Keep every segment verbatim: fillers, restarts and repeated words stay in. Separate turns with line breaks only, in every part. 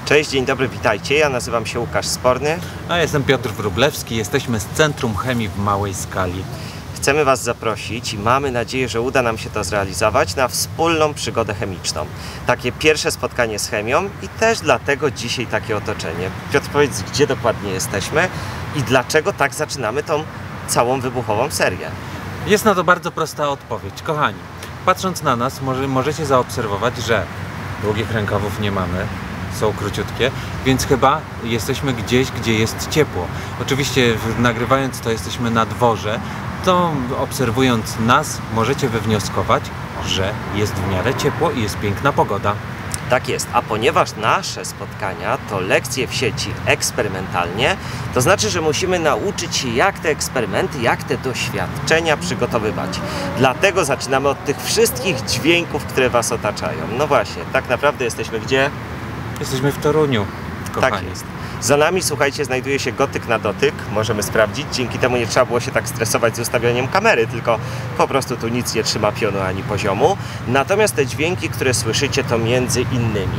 Cześć, dzień dobry, witajcie. Ja nazywam się Łukasz Sporny.
A jestem Piotr Wróblewski. Jesteśmy z Centrum Chemii w Małej Skali.
Chcemy Was zaprosić i mamy nadzieję, że uda nam się to zrealizować na wspólną przygodę chemiczną. Takie pierwsze spotkanie z chemią i też dlatego dzisiaj takie otoczenie. Piotr, powiedz, gdzie dokładnie jesteśmy i dlaczego tak zaczynamy tą całą wybuchową serię?
Jest na to bardzo prosta odpowiedź. Kochani, patrząc na nas, może, możecie zaobserwować, że długich rękawów nie mamy. Są króciutkie, więc chyba jesteśmy gdzieś, gdzie jest ciepło. Oczywiście nagrywając to jesteśmy na dworze, to obserwując nas możecie wywnioskować, że jest w miarę ciepło i jest piękna pogoda.
Tak jest, a ponieważ nasze spotkania to lekcje w sieci eksperymentalnie, to znaczy, że musimy nauczyć się, jak te eksperymenty, jak te doświadczenia przygotowywać. Dlatego zaczynamy od tych wszystkich dźwięków, które Was otaczają. No właśnie, tak naprawdę jesteśmy gdzie?
Jesteśmy w Toruniu, kochani.
Tak jest. Za nami, słuchajcie, znajduje się Gotyk na dotyk. Możemy sprawdzić. Dzięki temu nie trzeba było się tak stresować z ustawianiem kamery, tylko po prostu tu nic nie trzyma pionu ani poziomu. Natomiast te dźwięki, które słyszycie, to między innymi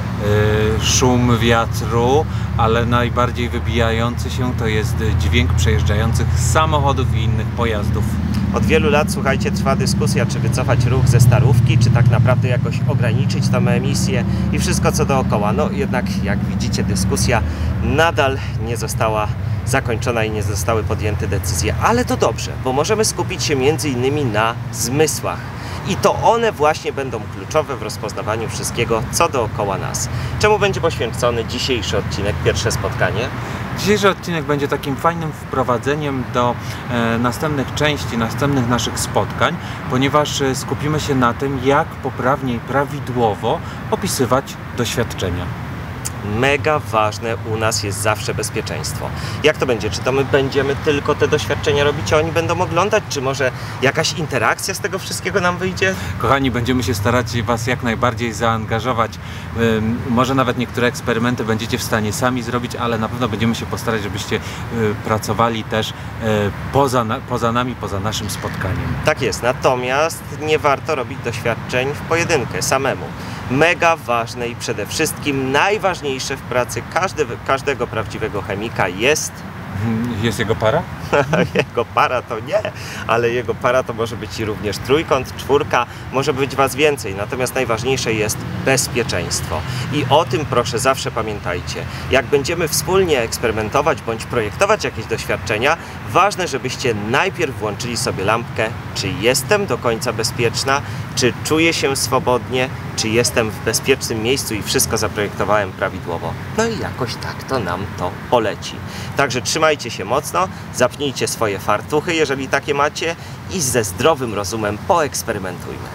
Yy, szum wiatru, ale najbardziej wybijający się to jest dźwięk przejeżdżających samochodów i innych pojazdów.
Od wielu lat, słuchajcie, trwa dyskusja, czy wycofać ruch ze Starówki, czy tak naprawdę jakoś ograniczyć tą emisję i wszystko co dookoła. No jednak, jak widzicie, dyskusja nadal nie została zakończona i nie zostały podjęte decyzje. Ale to dobrze, bo możemy skupić się między innymi na zmysłach. I to one właśnie będą kluczowe w rozpoznawaniu wszystkiego, co dookoła nas. Czemu będzie poświęcony dzisiejszy odcinek, pierwsze spotkanie?
Dzisiejszy odcinek będzie takim fajnym wprowadzeniem do e, następnych części, następnych naszych spotkań, ponieważ e, skupimy się na tym, jak poprawnie i prawidłowo opisywać doświadczenia.
Mega ważne u nas jest zawsze bezpieczeństwo. Jak to będzie? Czy to my będziemy tylko te doświadczenia robić, a oni będą oglądać? Czy może jakaś interakcja z tego wszystkiego nam wyjdzie?
Kochani, będziemy się starać Was jak najbardziej zaangażować. Ym, może nawet niektóre eksperymenty będziecie w stanie sami zrobić, ale na pewno będziemy się postarać, żebyście y, pracowali też y, poza, na, poza nami, poza naszym spotkaniem.
Tak jest, natomiast nie warto robić doświadczeń w pojedynkę, samemu. Mega ważne i przede wszystkim najważniejsze w pracy każdy, każdego prawdziwego chemika jest...
Jest jego para?
Jego para to nie, ale jego para to może być i również trójkąt, czwórka, może być Was więcej. Natomiast najważniejsze jest bezpieczeństwo. I o tym proszę zawsze pamiętajcie. Jak będziemy wspólnie eksperymentować bądź projektować jakieś doświadczenia, ważne, żebyście najpierw włączyli sobie lampkę, czy jestem do końca bezpieczna, czy czuję się swobodnie, czy jestem w bezpiecznym miejscu i wszystko zaprojektowałem prawidłowo. No i jakoś tak to nam to poleci. Także trzymajcie się mocno, zapnijcie swoje fartuchy, jeżeli takie macie, i ze zdrowym rozumem poeksperymentujmy.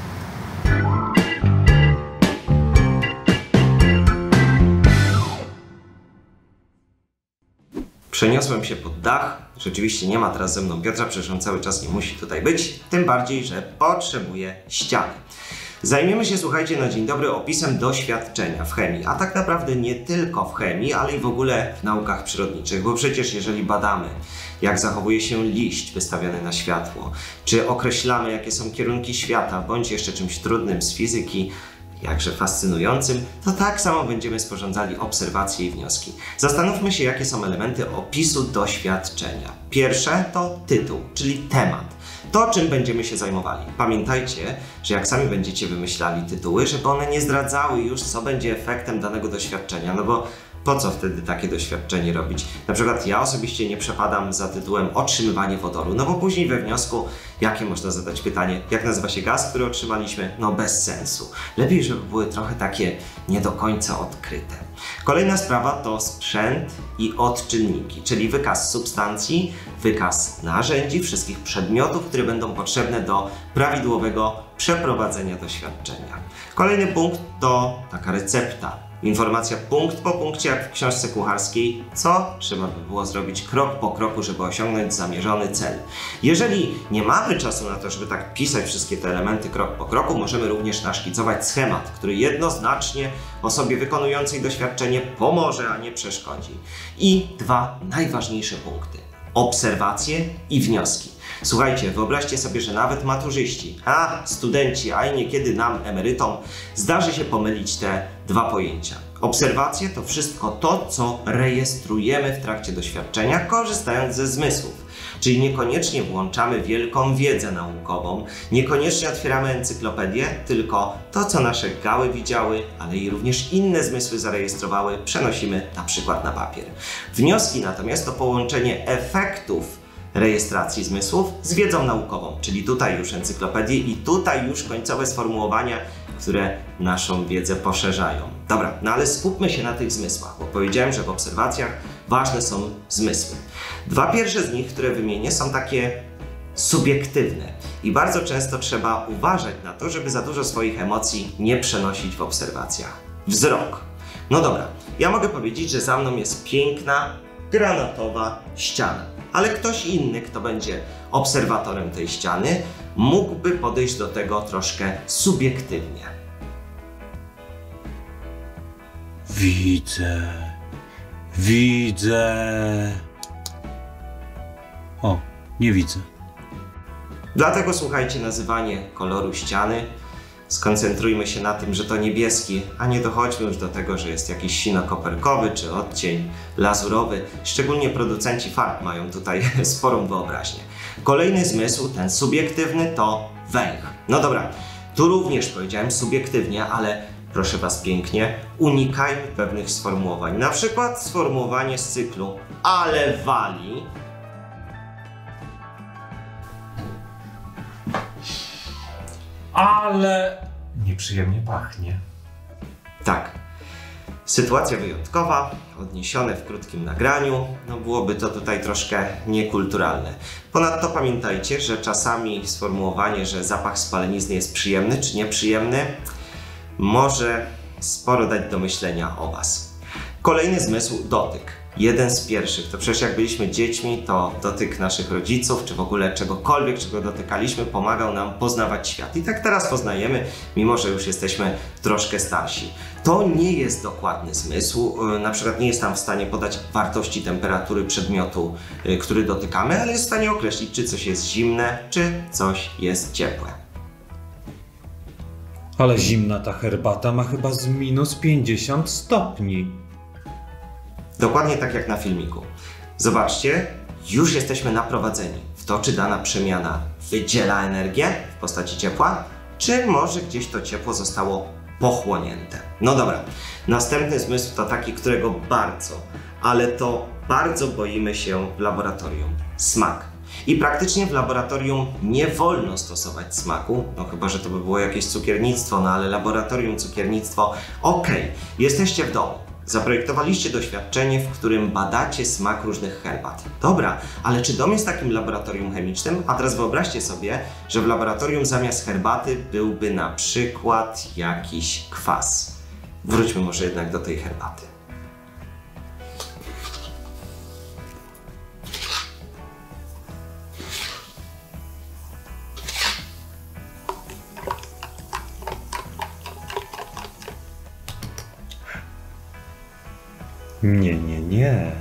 Przeniosłem się pod dach. Rzeczywiście nie ma teraz ze mną Piotra, przecież on cały czas nie musi tutaj być. Tym bardziej, że potrzebuje ściany. Zajmiemy się, słuchajcie, na dzień dobry opisem doświadczenia w chemii, a tak naprawdę nie tylko w chemii, ale i w ogóle w naukach przyrodniczych, bo przecież jeżeli badamy, jak zachowuje się liść wystawiony na światło, czy określamy, jakie są kierunki świata, bądź jeszcze czymś trudnym z fizyki, jakże fascynującym, to tak samo będziemy sporządzali obserwacje i wnioski. Zastanówmy się, jakie są elementy opisu doświadczenia. Pierwsze to tytuł, czyli temat. To, czym będziemy się zajmowali. Pamiętajcie, że jak sami będziecie wymyślali tytuły, żeby one nie zdradzały już, co będzie efektem danego doświadczenia, no bo po co wtedy takie doświadczenie robić? Na przykład ja osobiście nie przepadam za tytułem otrzymywanie wodoru, no bo później we wniosku, jakie można zadać pytanie, jak nazywa się gaz, który otrzymaliśmy? No bez sensu. Lepiej, żeby były trochę takie nie do końca odkryte. Kolejna sprawa to sprzęt i odczynniki, czyli wykaz substancji, wykaz narzędzi, wszystkich przedmiotów, które będą potrzebne do prawidłowego przeprowadzenia doświadczenia. Kolejny punkt to taka recepta. Informacja punkt po punkcie, jak w książce kucharskiej, co trzeba by było zrobić krok po kroku, żeby osiągnąć zamierzony cel. Jeżeli nie mamy czasu na to, żeby tak pisać wszystkie te elementy krok po kroku, możemy również naszkicować schemat, który jednoznacznie osobie wykonującej doświadczenie pomoże, a nie przeszkodzi. I dwa najważniejsze punkty. Obserwacje i wnioski. Słuchajcie, wyobraźcie sobie, że nawet maturzyści, a studenci, a i niekiedy nam, emerytom, zdarzy się pomylić te dwa pojęcia. Obserwacje to wszystko to, co rejestrujemy w trakcie doświadczenia, korzystając ze zmysłów. Czyli niekoniecznie włączamy wielką wiedzę naukową, niekoniecznie otwieramy encyklopedię, tylko to, co nasze gały widziały, ale i również inne zmysły zarejestrowały, przenosimy na przykład na papier. Wnioski natomiast to połączenie efektów rejestracji zmysłów z wiedzą naukową, czyli tutaj już encyklopedie i tutaj już końcowe sformułowania, które naszą wiedzę poszerzają. Dobra, no ale skupmy się na tych zmysłach, bo powiedziałem, że w obserwacjach ważne są zmysły. Dwa pierwsze z nich, które wymienię, są takie subiektywne i bardzo często trzeba uważać na to, żeby za dużo swoich emocji nie przenosić w obserwacjach. Wzrok. No dobra, ja mogę powiedzieć, że za mną jest piękna, granatowa ściana, ale ktoś inny, kto będzie obserwatorem tej ściany, mógłby podejść do tego troszkę subiektywnie.
Widzę, widzę. O, nie widzę.
Dlatego słuchajcie, nazywanie koloru ściany. Skoncentrujmy się na tym, że to niebieski, a nie dochodźmy już do tego, że jest jakiś sino-koperkowy czy odcień lazurowy. Szczególnie producenci farb mają tutaj sporą wyobraźnię. Kolejny zmysł, ten subiektywny, to węch. No dobra, tu również powiedziałem subiektywnie, ale proszę Was pięknie, unikajmy pewnych sformułowań. Na przykład sformułowanie z cyklu ale wali.
Ale nieprzyjemnie pachnie.
Tak. Sytuacja wyjątkowa, odniesione w krótkim nagraniu, no byłoby to tutaj troszkę niekulturalne. Ponadto pamiętajcie, że czasami sformułowanie, że zapach spalenizny jest przyjemny czy nieprzyjemny, może sporo dać do myślenia o Was. Kolejny zmysł, dotyk. Jeden z pierwszych, to przecież jak byliśmy dziećmi, to dotyk naszych rodziców, czy w ogóle czegokolwiek, czego dotykaliśmy, pomagał nam poznawać świat. I tak teraz poznajemy, mimo że już jesteśmy troszkę starsi. To nie jest dokładny zmysł, na przykład nie jest nam w stanie podać wartości temperatury przedmiotu, który dotykamy, ale jest w stanie określić, czy coś jest zimne, czy coś jest ciepłe.
Ale zimna ta herbata ma chyba z minus pięćdziesiąt stopni.
Dokładnie tak jak na filmiku. Zobaczcie, już jesteśmy naprowadzeni w to, czy dana przemiana wydziela energię w postaci ciepła, czy może gdzieś to ciepło zostało pochłonięte. No dobra, następny zmysł to taki, którego bardzo, ale to bardzo boimy się w laboratorium. Smak. I praktycznie w laboratorium nie wolno stosować smaku, no chyba że to by było jakieś cukiernictwo, no ale laboratorium, cukiernictwo, okej, okay. Jesteście w domu. Zaprojektowaliście doświadczenie, w którym badacie smak różnych herbat. Dobra, ale czy dom jest takim laboratorium chemicznym? A teraz wyobraźcie sobie, że w laboratorium zamiast herbaty byłby na przykład jakiś kwas. Wróćmy może jednak do tej herbaty.
Nie, nie, nie.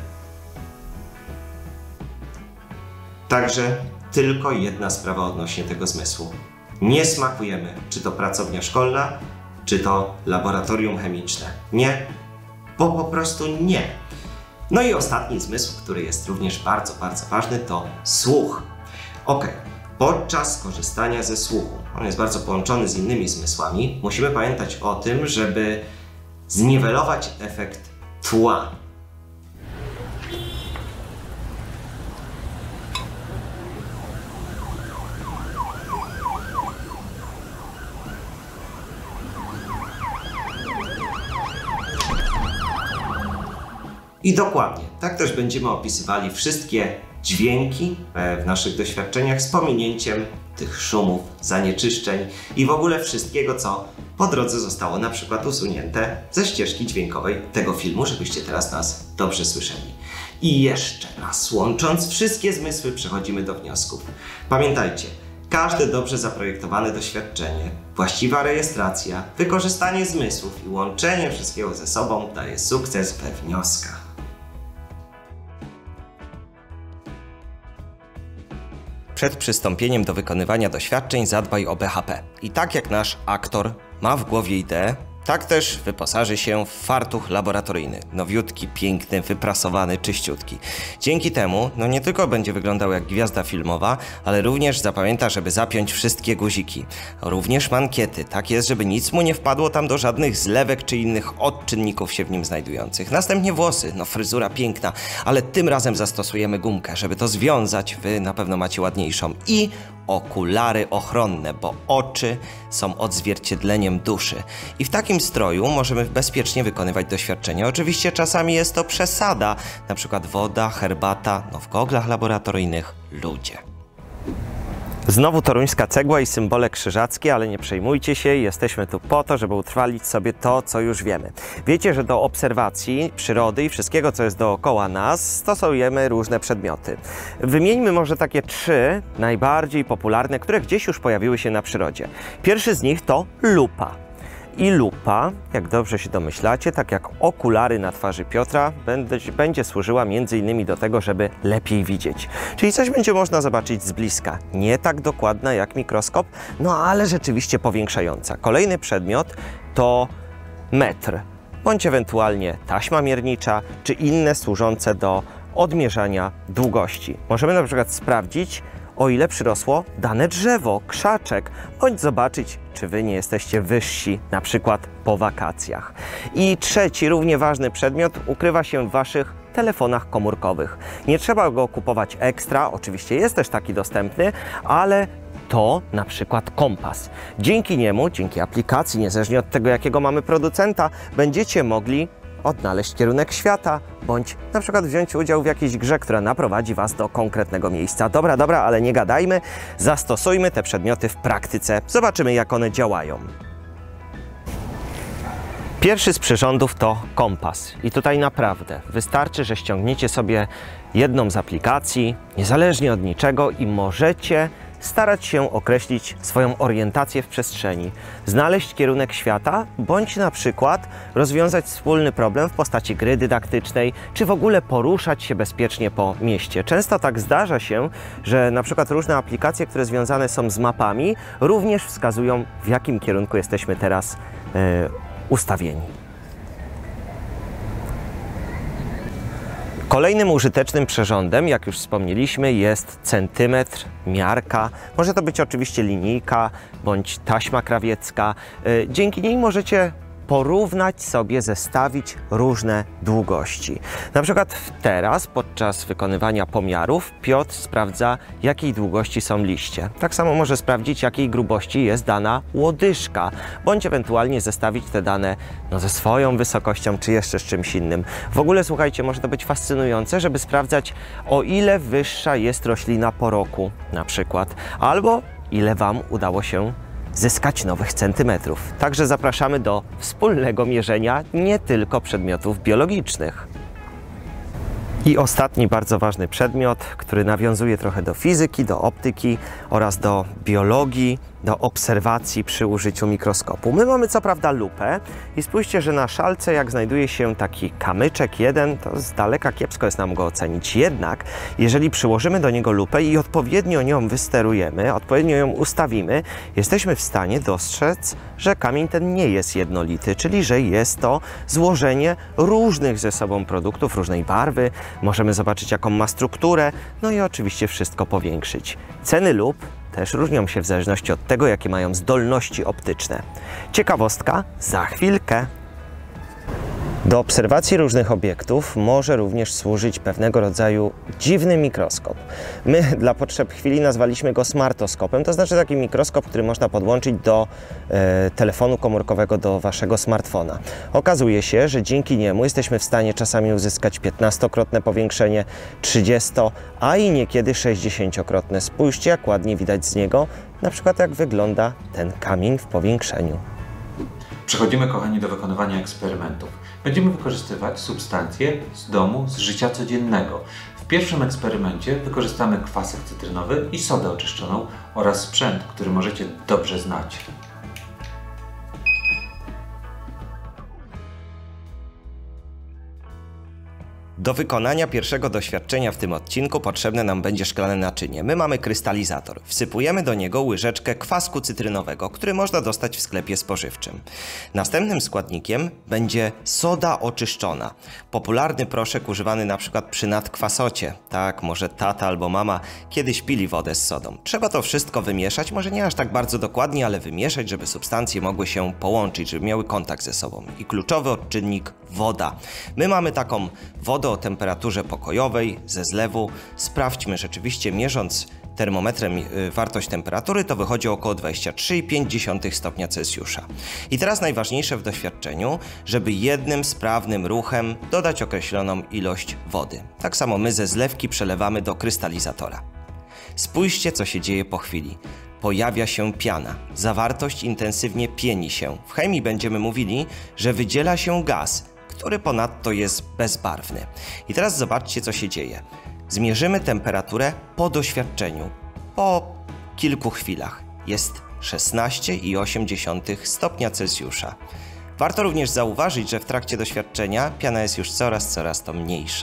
Także tylko jedna sprawa odnośnie tego zmysłu. Nie smakujemy, czy to pracownia szkolna, czy to laboratorium chemiczne. Nie, bo po prostu nie. No i ostatni zmysł, który jest również bardzo, bardzo ważny, to słuch. Ok, podczas korzystania ze słuchu, on jest bardzo połączony z innymi zmysłami, musimy pamiętać o tym, żeby zniwelować efekt tła. I dokładnie, tak też będziemy opisywali wszystkie dźwięki w naszych doświadczeniach z pominięciem tych szumów, zanieczyszczeń i w ogóle wszystkiego, co po drodze zostało na przykład usunięte ze ścieżki dźwiękowej tego filmu, żebyście teraz nas dobrze słyszeli. I jeszcze raz, łącząc wszystkie zmysły, przechodzimy do wniosków. Pamiętajcie, każde dobrze zaprojektowane doświadczenie, właściwa rejestracja, wykorzystanie zmysłów i łączenie wszystkiego ze sobą daje sukces we wnioskach. przed przystąpieniem do wykonywania doświadczeń zadbaj o B H P. I tak jak nasz aktor ma w głowie ideę, tak też wyposaży się w fartuch laboratoryjny. Nowiutki, piękny, wyprasowany, czyściutki. Dzięki temu, no nie tylko będzie wyglądał jak gwiazda filmowa, ale również zapamięta, żeby zapiąć wszystkie guziki. Również mankiety. Tak jest, żeby nic mu nie wpadło tam do żadnych zlewek czy innych odczynników się w nim znajdujących. Następnie włosy. No fryzura piękna, ale tym razem zastosujemy gumkę, żeby to związać. Wy na pewno macie ładniejszą. I okulary ochronne, bo oczy są odzwierciedleniem duszy. I w takim stroju możemy bezpiecznie wykonywać doświadczenia. Oczywiście czasami jest to przesada, na przykład woda, herbata, no w goglach laboratoryjnych ludzie. Znowu toruńska cegła i symbole krzyżackie, ale nie przejmujcie się, jesteśmy tu po to, żeby utrwalić sobie to, co już wiemy. Wiecie, że do obserwacji przyrody i wszystkiego, co jest dookoła nas, stosujemy różne przedmioty. Wymieńmy może takie trzy najbardziej popularne, które gdzieś już pojawiły się na przyrodzie. Pierwszy z nich to lupa. I lupa, jak dobrze się domyślacie, tak jak okulary na twarzy Piotra, będzie, będzie służyła między innymi do tego, żeby lepiej widzieć. Czyli coś będzie można zobaczyć z bliska. Nie tak dokładna jak mikroskop, no ale rzeczywiście powiększająca. Kolejny przedmiot to metr, bądź ewentualnie taśma miernicza, czy inne służące do odmierzania długości. Możemy na przykład sprawdzić, o ile przyrosło dane drzewo, krzaczek, bądź zobaczyć, czy wy nie jesteście wyżsi, na przykład po wakacjach. I trzeci, równie ważny przedmiot ukrywa się w waszych telefonach komórkowych. Nie trzeba go kupować ekstra, oczywiście jest też taki dostępny, ale to na przykład kompas. Dzięki niemu, dzięki aplikacji, niezależnie od tego, jakiego mamy producenta, będziecie mogli odnaleźć kierunek świata, bądź na przykład wziąć udział w jakiejś grze, która naprowadzi was do konkretnego miejsca. Dobra, dobra, ale nie gadajmy, zastosujmy te przedmioty w praktyce, zobaczymy, jak one działają. Pierwszy z przyrządów to kompas. I tutaj naprawdę wystarczy, że ściągniecie sobie jedną z aplikacji, niezależnie od niczego, i możecie starać się określić swoją orientację w przestrzeni, znaleźć kierunek świata, bądź na przykład rozwiązać wspólny problem w postaci gry dydaktycznej, czy w ogóle poruszać się bezpiecznie po mieście. Często tak zdarza się, że na przykład różne aplikacje, które związane są z mapami, również wskazują, w jakim kierunku jesteśmy teraz yy, ustawieni. Kolejnym użytecznym przyrządem, jak już wspomnieliśmy, jest centymetr, miarka. Może to być oczywiście linijka bądź taśma krawiecka. Dzięki niej możecie porównać sobie, zestawić różne długości. Na przykład teraz, podczas wykonywania pomiarów, Piotr sprawdza, jakiej długości są liście. Tak samo może sprawdzić, jakiej grubości jest dana łodyżka, bądź ewentualnie zestawić te dane no, ze swoją wysokością, czy jeszcze z czymś innym. W ogóle, słuchajcie, może to być fascynujące, żeby sprawdzać, o ile wyższa jest roślina po roku, na przykład, albo ile Wam udało się zyskać nowych centymetrów. Także zapraszamy do wspólnego mierzenia nie tylko przedmiotów biologicznych. I ostatni bardzo ważny przedmiot, który nawiązuje trochę do fizyki, do optyki oraz do biologii, do obserwacji przy użyciu mikroskopu. My mamy co prawda lupę i spójrzcie, że na szalce, jak znajduje się taki kamyczek jeden, to z daleka kiepsko jest nam go ocenić. Jednak jeżeli przyłożymy do niego lupę i odpowiednio nią wysterujemy, odpowiednio ją ustawimy, jesteśmy w stanie dostrzec, że kamień ten nie jest jednolity, czyli że jest to złożenie różnych ze sobą produktów, różnej barwy. Możemy zobaczyć, jaką ma strukturę, no i oczywiście wszystko powiększyć. Ceny lup też różnią się w zależności od tego, jakie mają zdolności optyczne. Ciekawostka za chwilkę. Do obserwacji różnych obiektów może również służyć pewnego rodzaju dziwny mikroskop. My dla potrzeb chwili nazwaliśmy go smartoskopem, to znaczy taki mikroskop, który można podłączyć do e, telefonu komórkowego, do waszego smartfona. Okazuje się, że dzięki niemu jesteśmy w stanie czasami uzyskać piętnastokrotne powiększenie, trzydziesto, a i niekiedy sześćdziesięciokrotne. Spójrzcie, jak ładnie widać z niego, na przykład jak wygląda ten kamień w powiększeniu.
Przechodzimy, kochani, do wykonywania eksperymentów. Będziemy wykorzystywać substancje z domu, z życia codziennego. W pierwszym eksperymencie wykorzystamy kwasek cytrynowy i sodę oczyszczoną oraz sprzęt, który możecie dobrze znać.
Do wykonania pierwszego doświadczenia w tym odcinku potrzebne nam będzie szklane naczynie. My mamy krystalizator. Wsypujemy do niego łyżeczkę kwasku cytrynowego, który można dostać w sklepie spożywczym. Następnym składnikiem będzie soda oczyszczona. Popularny proszek używany na przykład przy nadkwasocie. Tak, może tata albo mama kiedyś pili wodę z sodą. Trzeba to wszystko wymieszać, może nie aż tak bardzo dokładnie, ale wymieszać, żeby substancje mogły się połączyć, żeby miały kontakt ze sobą. I kluczowy odczynnik woda. My mamy taką wodę o temperaturze pokojowej, ze zlewu. Sprawdźmy rzeczywiście, mierząc termometrem wartość temperatury, to wychodzi około dwadzieścia trzy i pięć dziesiątych stopnia Celsjusza. I teraz najważniejsze w doświadczeniu, żeby jednym sprawnym ruchem dodać określoną ilość wody. Tak samo my ze zlewki przelewamy do krystalizatora. Spójrzcie, co się dzieje po chwili. Pojawia się piana. Zawartość intensywnie pieni się. W chemii będziemy mówili, że wydziela się gaz, który ponadto jest bezbarwny. I teraz zobaczcie, co się dzieje. Zmierzymy temperaturę po doświadczeniu. Po kilku chwilach. Jest szesnaście i osiem dziesiątych stopnia Celsjusza. Warto również zauważyć, że w trakcie doświadczenia piana jest już coraz, coraz to mniejsza.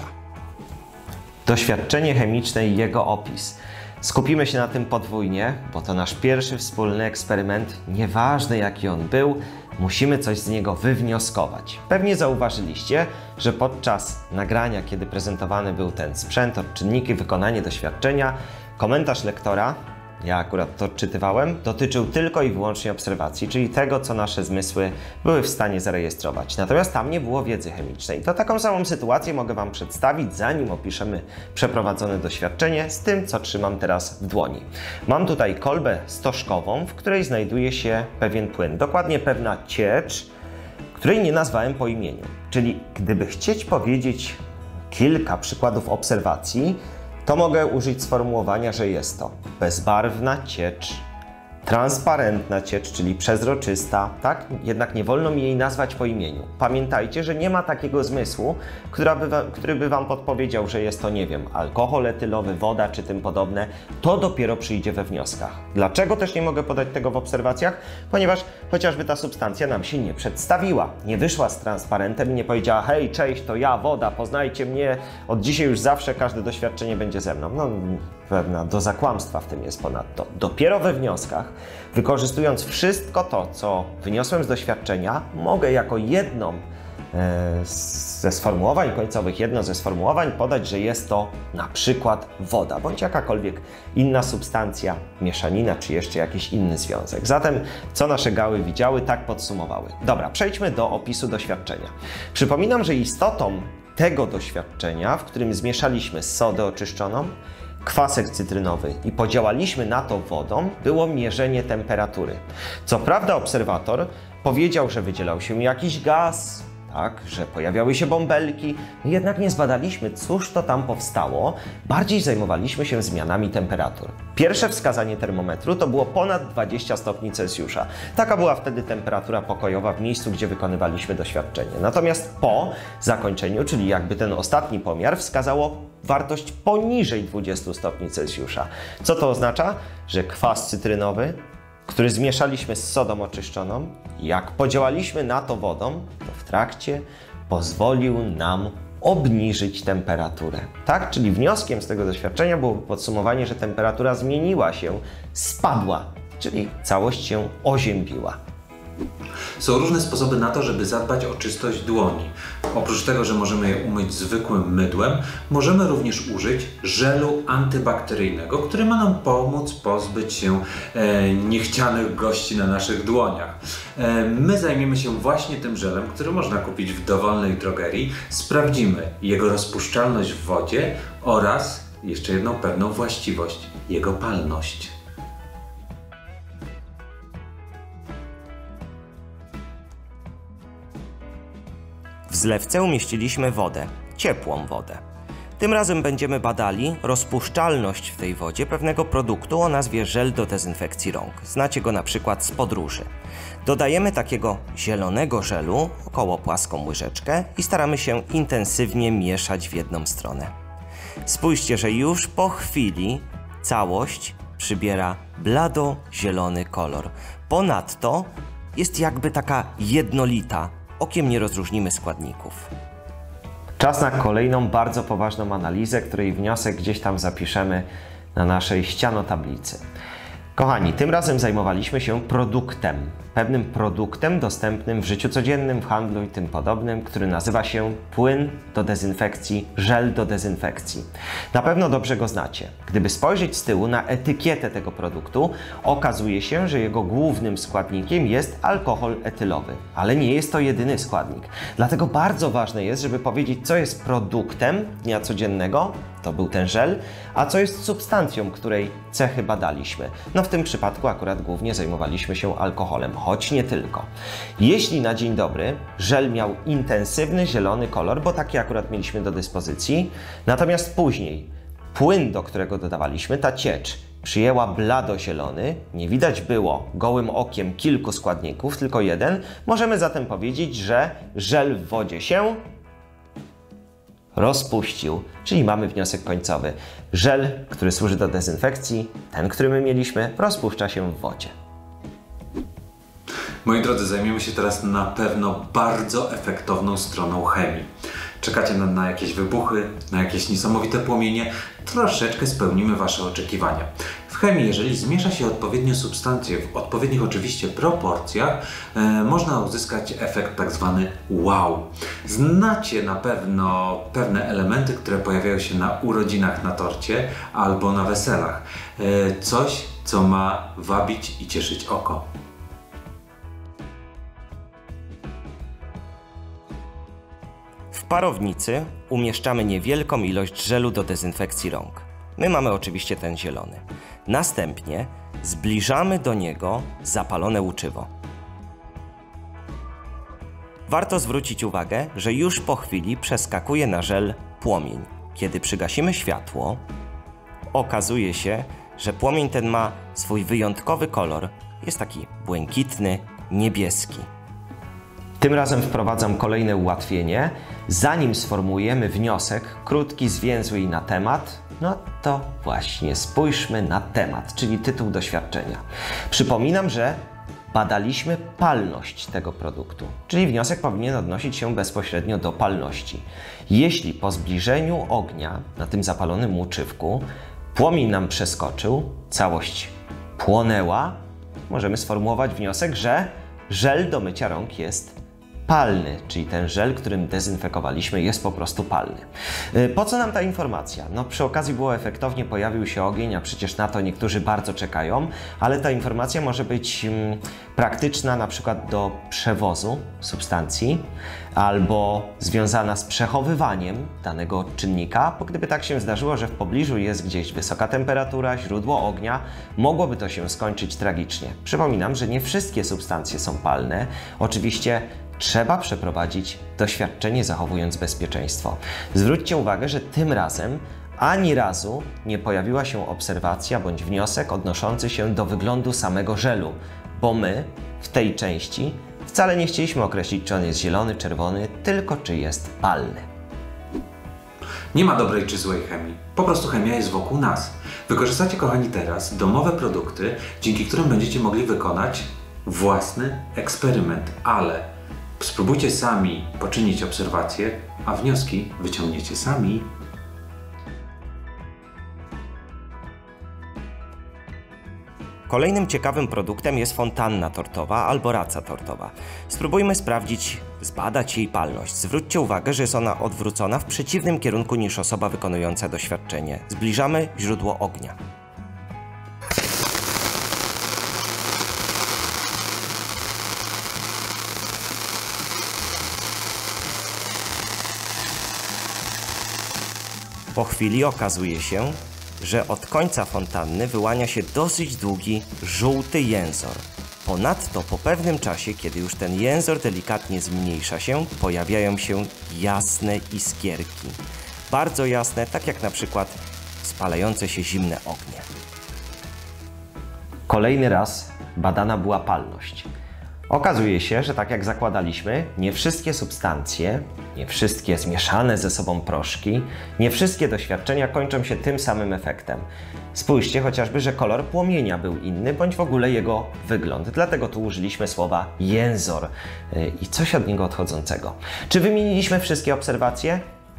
Doświadczenie chemiczne i jego opis. Skupimy się na tym podwójnie, bo to nasz pierwszy wspólny eksperyment. Nieważne jaki on był, musimy coś z niego wywnioskować. Pewnie zauważyliście, że podczas nagrania, kiedy prezentowany był ten sprzęt, odczynniki, wykonanie doświadczenia, komentarz lektora, ja akurat to odczytywałem, dotyczył tylko i wyłącznie obserwacji, czyli tego, co nasze zmysły były w stanie zarejestrować. Natomiast tam nie było wiedzy chemicznej. To taką samą sytuację mogę Wam przedstawić, zanim opiszemy przeprowadzone doświadczenie z tym, co trzymam teraz w dłoni. Mam tutaj kolbę stożkową, w której znajduje się pewien płyn, dokładnie pewna ciecz, której nie nazwałem po imieniu. Czyli gdyby chcieć powiedzieć kilka przykładów obserwacji, to mogę użyć sformułowania, że jest to bezbarwna ciecz, transparentna ciecz, czyli przezroczysta, tak? Jednak nie wolno mi jej nazwać po imieniu. Pamiętajcie, że nie ma takiego zmysłu, która by, który by Wam podpowiedział, że jest to, nie wiem, alkohol etylowy, woda czy tym podobne. To dopiero przyjdzie we wnioskach. Dlaczego też nie mogę podać tego w obserwacjach? Ponieważ chociażby ta substancja nam się nie przedstawiła. Nie wyszła z transparentem i nie powiedziała: hej, cześć, to ja, woda, poznajcie mnie, od dzisiaj już zawsze każde doświadczenie będzie ze mną. No, pewna doza kłamstwa w tym jest ponadto. Dopiero we wnioskach, wykorzystując wszystko to, co wyniosłem z doświadczenia, mogę jako jedną e, ze sformułowań końcowych, jedno ze sformułowań podać, że jest to na przykład woda, bądź jakakolwiek inna substancja, mieszanina, czy jeszcze jakiś inny związek. Zatem, co nasze gały widziały, tak podsumowały. Dobra, przejdźmy do opisu doświadczenia. Przypominam, że istotą tego doświadczenia, w którym zmieszaliśmy sodę oczyszczoną, kwasek cytrynowy i podziałaliśmy na to wodą, było mierzenie temperatury. Co prawda obserwator powiedział, że wydzielał się jakiś gaz, tak, że pojawiały się bąbelki, jednak nie zbadaliśmy, cóż to tam powstało, bardziej zajmowaliśmy się zmianami temperatur. Pierwsze wskazanie termometru to było ponad dwadzieścia stopni Celsjusza. Taka była wtedy temperatura pokojowa w miejscu, gdzie wykonywaliśmy doświadczenie. Natomiast po zakończeniu, czyli jakby ten ostatni pomiar, wskazało wartość poniżej dwudziestu stopni Celsjusza. Co to oznacza? Że kwas cytrynowy, który zmieszaliśmy z sodą oczyszczoną, jak podziałaliśmy na to wodą, to w trakcie pozwolił nam obniżyć temperaturę. Tak? Czyli wnioskiem z tego doświadczenia było podsumowanie, że temperatura zmieniła się, spadła, czyli całość się oziębiła.
Są różne sposoby na to, żeby zadbać o czystość dłoni. Oprócz tego, że możemy je umyć zwykłym mydłem, możemy również użyć żelu antybakteryjnego, który ma nam pomóc pozbyć się e, niechcianych gości na naszych dłoniach. E, my zajmiemy się właśnie tym żelem, który można kupić w dowolnej drogerii. Sprawdzimy jego rozpuszczalność w wodzie oraz jeszcze jedną pewną właściwość, jego palność.
W zlewce umieściliśmy wodę, ciepłą wodę. Tym razem będziemy badali rozpuszczalność w tej wodzie pewnego produktu o nazwie żel do dezynfekcji rąk. Znacie go na przykład z podróży. Dodajemy takiego zielonego żelu, około płaską łyżeczkę i staramy się intensywnie mieszać w jedną stronę. Spójrzcie, że już po chwili całość przybiera blado-zielony kolor. Ponadto jest jakby taka jednolita. Okiem nie rozróżnimy składników. Czas na kolejną bardzo poważną analizę, której wniosek gdzieś tam zapiszemy na naszej ścianotablicy. Kochani, tym razem zajmowaliśmy się produktem. Pewnym produktem dostępnym w życiu codziennym, w handlu i tym podobnym, który nazywa się płyn do dezynfekcji, żel do dezynfekcji. Na pewno dobrze go znacie. Gdyby spojrzeć z tyłu na etykietę tego produktu, okazuje się, że jego głównym składnikiem jest alkohol etylowy. Ale nie jest to jedyny składnik. Dlatego bardzo ważne jest, żeby powiedzieć, co jest produktem dnia codziennego, to był ten żel, a co jest substancją, której cechy badaliśmy. No w tym przypadku akurat głównie zajmowaliśmy się alkoholem, choć nie tylko. Jeśli na dzień dobry żel miał intensywny zielony kolor, bo taki akurat mieliśmy do dyspozycji, natomiast później płyn, do którego dodawaliśmy, ta ciecz, przyjęła bladozielony, nie widać było gołym okiem kilku składników, tylko jeden, możemy zatem powiedzieć, że żel w wodzie się rozpuścił, czyli mamy wniosek końcowy. Żel, który służy do dezynfekcji, ten, który my mieliśmy, rozpuszcza się w wodzie.
Moi drodzy, zajmiemy się teraz na pewno bardzo efektowną stroną chemii. Czekacie na, na jakieś wybuchy, na jakieś niesamowite płomienie? Troszeczkę spełnimy Wasze oczekiwania. W chemii, jeżeli zmiesza się odpowiednie substancje w odpowiednich oczywiście proporcjach, e, można uzyskać efekt tak zwany wow. Znacie na pewno pewne elementy, które pojawiają się na urodzinach na torcie albo na weselach. E, coś, co ma wabić i cieszyć oko.
W parownicy umieszczamy niewielką ilość żelu do dezynfekcji rąk. My mamy oczywiście ten zielony. Następnie zbliżamy do niego zapalone łuczywo. Warto zwrócić uwagę, że już po chwili przeskakuje na żel płomień. Kiedy przygasimy światło, okazuje się, że płomień ten ma swój wyjątkowy kolor. Jest taki błękitny, niebieski. Tym razem wprowadzam kolejne ułatwienie. Zanim sformułujemy wniosek, krótki, zwięzły i na temat, no to właśnie spójrzmy na temat, czyli tytuł doświadczenia. Przypominam, że badaliśmy palność tego produktu, czyli wniosek powinien odnosić się bezpośrednio do palności. Jeśli po zbliżeniu ognia na tym zapalonym łuczywku płomień nam przeskoczył, całość płonęła, możemy sformułować wniosek, że żel do mycia rąk jest palny, czyli ten żel, którym dezynfekowaliśmy, jest po prostu palny. Po co nam ta informacja? No przy okazji było efektownie, pojawił się ogień, a przecież na to niektórzy bardzo czekają, ale ta informacja może być mm, praktyczna na przykład do przewozu substancji albo związana z przechowywaniem danego czynnika, bo gdyby tak się zdarzyło, że w pobliżu jest gdzieś wysoka temperatura, źródło ognia, mogłoby to się skończyć tragicznie. Przypominam, że nie wszystkie substancje są palne. Oczywiście trzeba przeprowadzić doświadczenie, zachowując bezpieczeństwo. Zwróćcie uwagę, że tym razem ani razu nie pojawiła się obserwacja bądź wniosek odnoszący się do wyglądu samego żelu, bo my w tej części wcale nie chcieliśmy określić, czy on jest zielony, czerwony, tylko czy jest palny.
Nie ma dobrej czy złej chemii. Po prostu chemia jest wokół nas. Wykorzystacie, kochani, teraz domowe produkty, dzięki którym będziecie mogli wykonać własny eksperyment, ale spróbujcie sami poczynić obserwacje, a wnioski wyciągniecie sami.
Kolejnym ciekawym produktem jest fontanna tortowa albo raca tortowa. Spróbujmy sprawdzić, zbadać jej palność. Zwróćcie uwagę, że jest ona odwrócona w przeciwnym kierunku niż osoba wykonująca doświadczenie. Zbliżamy źródło ognia. Po chwili okazuje się, że od końca fontanny wyłania się dosyć długi, żółty jęzor. Ponadto po pewnym czasie, kiedy już ten jęzor delikatnie zmniejsza się, pojawiają się jasne iskierki. Bardzo jasne, tak jak na przykład spalające się zimne ognie. Kolejny raz badana była palność. Okazuje się, że tak jak zakładaliśmy, nie wszystkie substancje, nie wszystkie zmieszane ze sobą proszki, nie wszystkie doświadczenia kończą się tym samym efektem. Spójrzcie chociażby, że kolor płomienia był inny, bądź w ogóle jego wygląd. Dlatego tu użyliśmy słowa jęzor i coś od niego odchodzącego. Czy wymieniliśmy wszystkie obserwacje?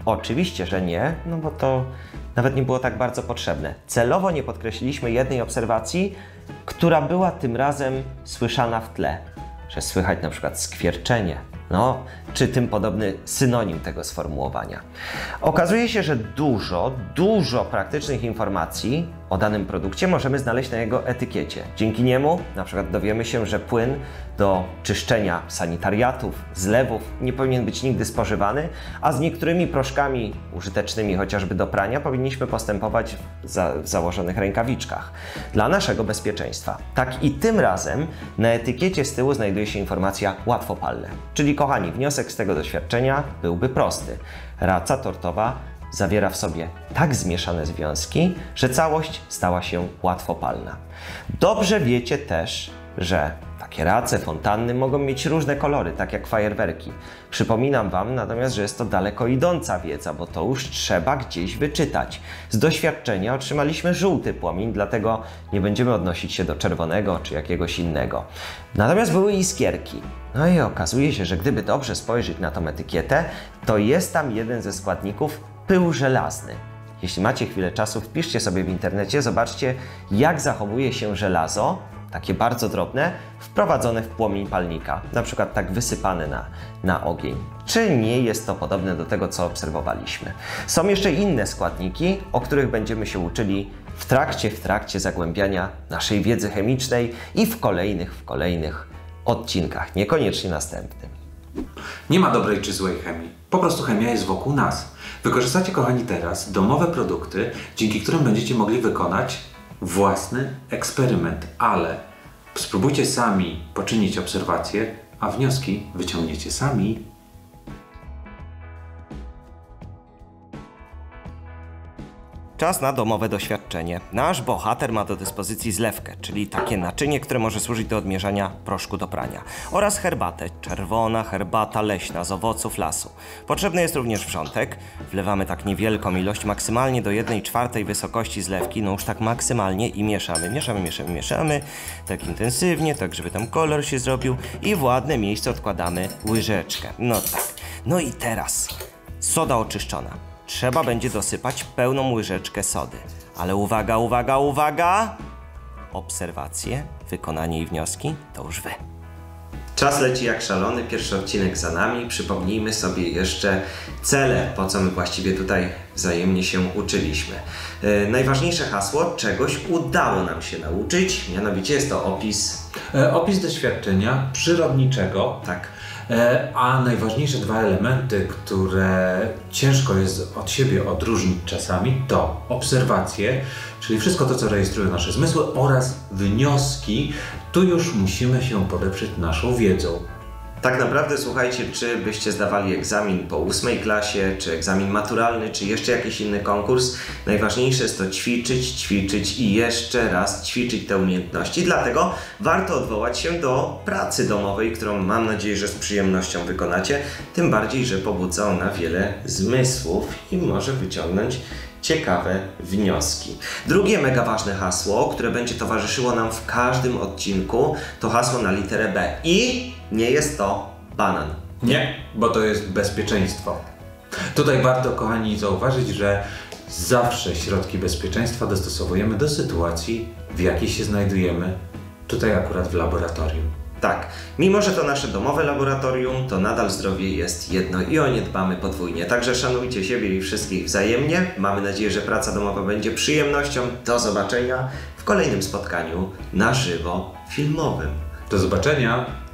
Oczywiście, że nie, no bo to nawet nie było tak bardzo potrzebne. Celowo nie podkreśliliśmy jednej obserwacji, która była tym razem słyszana w tle, że słychać na przykład skwierczenie, no, czy tym podobny synonim tego sformułowania. Okazuje się, że dużo, dużo praktycznych informacji o danym produkcie możemy znaleźć na jego etykiecie. Dzięki niemu na przykład dowiemy się, że płyn do czyszczenia sanitariatów, zlewów nie powinien być nigdy spożywany, a z niektórymi proszkami użytecznymi chociażby do prania powinniśmy postępować w, za, w założonych rękawiczkach dla naszego bezpieczeństwa. Tak i tym razem na etykiecie z tyłu znajduje się informacja łatwopalne. Czyli kochani, wniosek z tego doświadczenia byłby prosty. Raca tortowa zawiera w sobie tak zmieszane związki, że całość stała się łatwopalna. Dobrze wiecie też, że takie race, fontanny mogą mieć różne kolory, tak jak fajerwerki. Przypominam Wam natomiast, że jest to daleko idąca wiedza, bo to już trzeba gdzieś wyczytać. Z doświadczenia otrzymaliśmy żółty płomień, dlatego nie będziemy odnosić się do czerwonego czy jakiegoś innego. Natomiast były iskierki. No i okazuje się, że gdyby dobrze spojrzeć na tą etykietę, to jest tam jeden ze składników pył żelazny. Jeśli macie chwilę czasu, wpiszcie sobie w internecie, zobaczcie, jak zachowuje się żelazo, takie bardzo drobne, wprowadzone w płomień palnika, na przykład tak wysypane na, na ogień. Czy nie jest to podobne do tego, co obserwowaliśmy? Są jeszcze inne składniki, o których będziemy się uczyli w trakcie, w trakcie zagłębiania naszej wiedzy chemicznej i w kolejnych, w kolejnych odcinkach, niekoniecznie następnym.
Nie ma dobrej czy złej chemii. Po prostu chemia jest wokół nas. Wykorzystacie, kochani, teraz domowe produkty, dzięki którym będziecie mogli wykonać własny eksperyment, ale spróbujcie sami poczynić obserwacje, a wnioski wyciągniecie sami.
Czas na domowe doświadczenie. Nasz bohater ma do dyspozycji zlewkę, czyli takie naczynie, które może służyć do odmierzania proszku do prania, oraz herbatę, czerwona herbata leśna z owoców lasu. Potrzebny jest również wrzątek. Wlewamy tak niewielką ilość, maksymalnie do jednej czwartej wysokości zlewki, no już tak maksymalnie i mieszamy, mieszamy, mieszamy, mieszamy, tak intensywnie, tak żeby tam kolor się zrobił i w ładne miejsce odkładamy łyżeczkę. No tak. No i teraz soda oczyszczona. Trzeba będzie dosypać pełną łyżeczkę sody. Ale uwaga, uwaga, uwaga! Obserwacje, wykonanie i wnioski to już Wy. Czas leci jak szalony, pierwszy odcinek za nami. Przypomnijmy sobie jeszcze cele, po co my właściwie tutaj wzajemnie się uczyliśmy. Yy, najważniejsze hasło, czegoś udało nam się nauczyć, mianowicie jest to opis...
E, opis doświadczenia przyrodniczego.
Tak.
A najważniejsze dwa elementy, które ciężko jest od siebie odróżnić czasami, to obserwacje, czyli wszystko to, co rejestrują nasze zmysły, oraz wnioski. Tu już musimy się podeprzeć naszą wiedzą.
Tak naprawdę, słuchajcie, czy byście zdawali egzamin po ósmej klasie, czy egzamin maturalny, czy jeszcze jakiś inny konkurs, najważniejsze jest to ćwiczyć, ćwiczyć i jeszcze raz ćwiczyć te umiejętności. Dlatego warto odwołać się do pracy domowej, którą mam nadzieję, że z przyjemnością wykonacie, tym bardziej, że pobudza ona wiele zmysłów i może wyciągnąć ciekawe wnioski. Drugie mega ważne hasło, które będzie towarzyszyło nam w każdym odcinku, to hasło na literę B. I nie jest to banan.
Nie, bo to jest bezpieczeństwo. Tutaj warto, kochani, zauważyć, że zawsze środki bezpieczeństwa dostosowujemy do sytuacji, w jakiej się znajdujemy. Tutaj akurat w laboratorium.
Tak, mimo że to nasze domowe laboratorium, to nadal zdrowie jest jedno i o nie dbamy podwójnie. Także szanujcie siebie i wszystkich wzajemnie. Mamy nadzieję, że praca domowa będzie przyjemnością. Do zobaczenia w kolejnym spotkaniu na żywo filmowym.
Do zobaczenia!